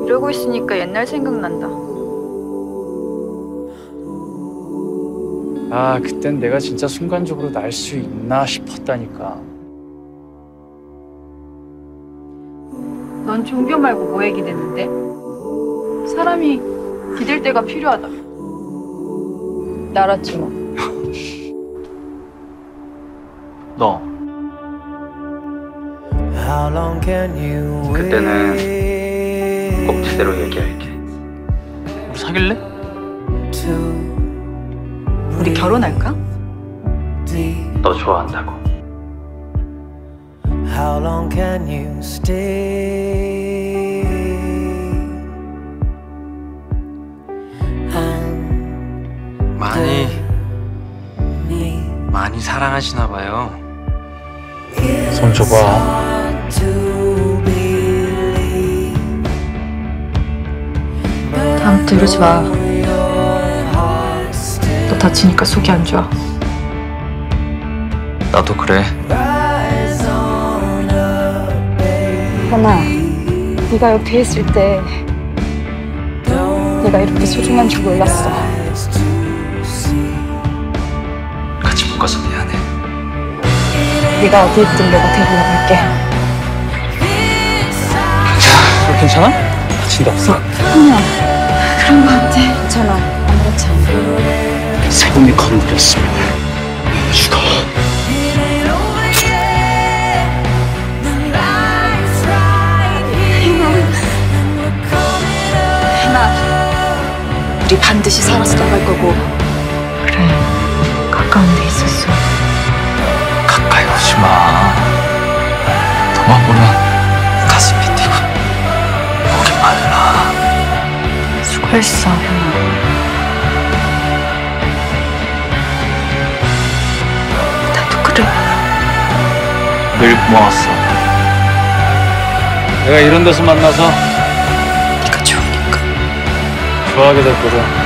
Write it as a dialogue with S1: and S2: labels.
S1: 이러고 있으니까 옛날 생각난다.
S2: 아, 그땐 내가 진짜 순간적으로 날 수 있나 싶었다니까.
S1: 넌 종교 말고 뭐에 기대는데? 사람이 기댈 때가 필요하다. 나랐지 뭐.
S2: 너 그때는 꼭 제대로 얘기할게. 우리 사귈래?
S1: 우리 결혼할까?
S2: 너 좋아한다고.
S3: How long can you stay?
S4: 많이 사랑하시나 봐요.
S2: 손 줘봐.
S1: 다음부터 이러지 마. 너 다치니까 속이 안 좋아.
S4: 나도 그래.
S1: 현아, 네가 옆에 있을 때 내가 이렇게 소중한 줄 몰랐어.
S4: 같이 못 가서 미안해.
S1: 네가 어디 있든 내가 데리러 갈게.
S2: 괜찮아? 다친 데 없어?
S1: 현아, 그런 거 같아. 괜찮아, 아무렇지 않아.
S2: 세범이 건드렸으면 죽어.
S1: 우리 반드시 살아서 나갈 거고. 그래, 가까운 데 있었어.
S4: 가까이 오지 마. 너만 보면 가슴이 뛰고 목이 말라.
S1: 수고했어, 현아. 나도 그래.
S2: 늘 고마웠어. 내가 이런 데서 만나서
S1: 네가 좋으니까.
S2: 좋아하게 됐거든.